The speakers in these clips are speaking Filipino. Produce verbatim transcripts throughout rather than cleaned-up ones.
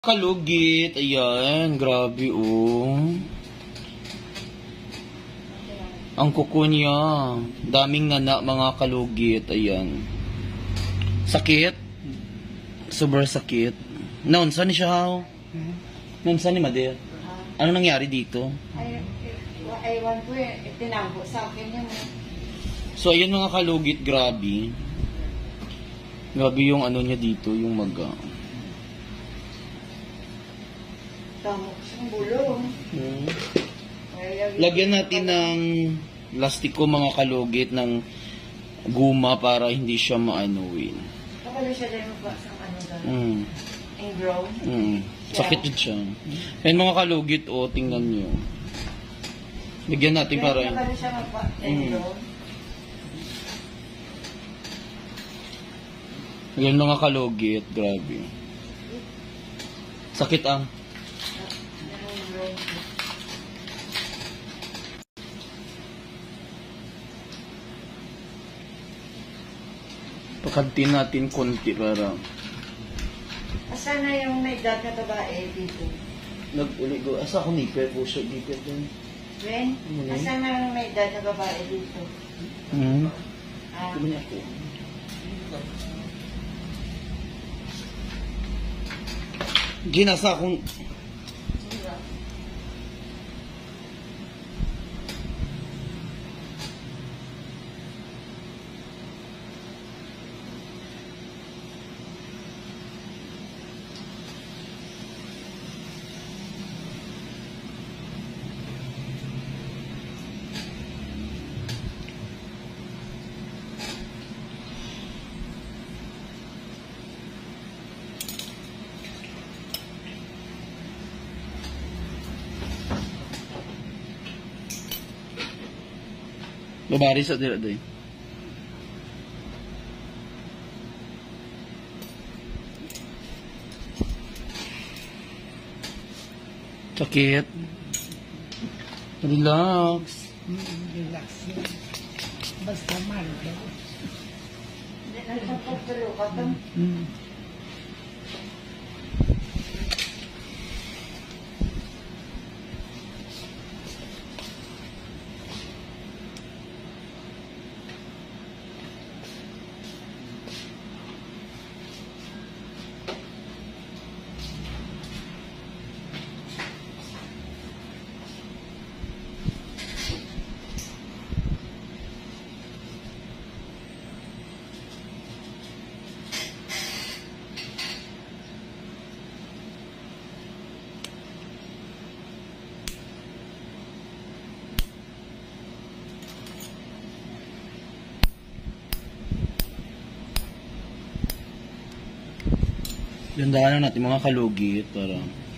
Kalugit, ayan, grabe oh. Ang kuko niya, daming nana mga kalugit, ayan. Sakit, sobrang sakit. Naunsan ni siya how? Naunsan ni Mader? Ano nangyari dito? Ay, aywan ko eh, tinambo sa akin yun. So ayan mga kalugit, grabe. Grabe yung ano niya dito, yung maga. Tamok siyang bulong. Hmm. Lagyan natin ng plastiko mga kalugit ng guma para hindi siya maanuin. Kapalo siya din magpa sa ano doon. Mm. Ingrown. Mm. Sakit yun siya. Ayan mga kalugit, o, oh, tingnan nyo. Lagyan natin para... Kapalo siya magpa ingrown. Ayan mga kalugit, grabe. Sakit ang... Pakantin natin konti para... Asa na yung may dad na babae dito? Nag-uligo. Asa ako nipper po siya? Nipper din. Ben, asa na yung may dad na babae dito? Hmm. Ah. Tumanya ako. Ginasa akong... Babari sa dila doy. Sakit. Relax. Relax yan. Basta maldo. Hindi na nagpapagpalo ka ba? Hmm. Gandaan na natin mga kalugit para...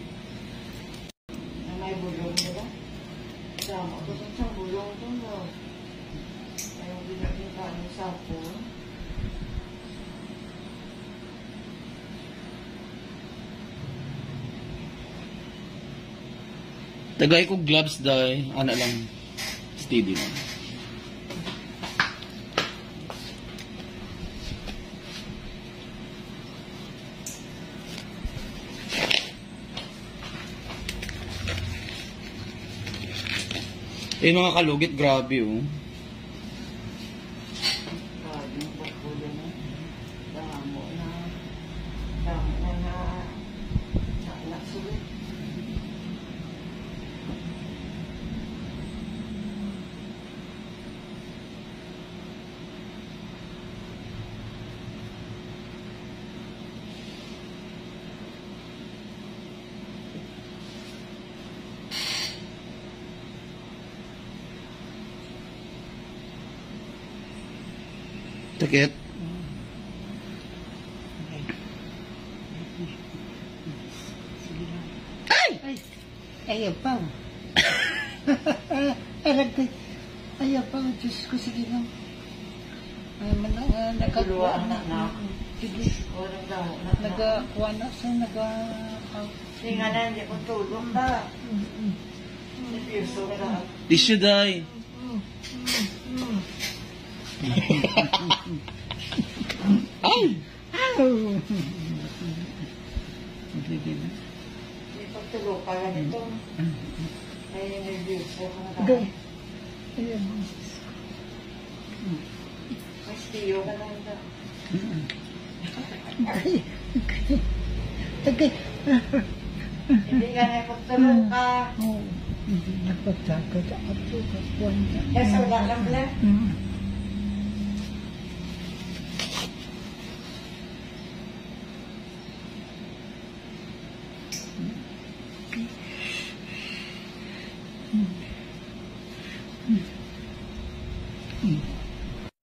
Na may bulong nila. Sama ko sa isang bulong ko no. Ayaw ginagin ka ng sapo. Tagay ko gloves dahil, ana lang, steady lang. Eh mga kalugit, grabe oh. Grabe yung pagpulong mo. Damo na. Damo na na. Na nasulit. Sakit. Ay! Ay! Ayaw pa. Aragay. Ayaw pa. Diyos ko, sige lang. Ay, man, uh, nagkakuha na. Sige. Nagkakuha na. So, nagka... Sige nga na, hindi ko tulong ba? Seryoso ka. Tissue day. Ay! Ow! Pagtulog ka ganito. Ay, nag-review ko ka na Okay. tayo. Ayan. Mas tiyo ka lang ito. Okay. Okay. Hindi ka na pagtulog ka. Oh, hindi na pagsagot ako sa kanya. Eh, sa wala lang lang. Mm.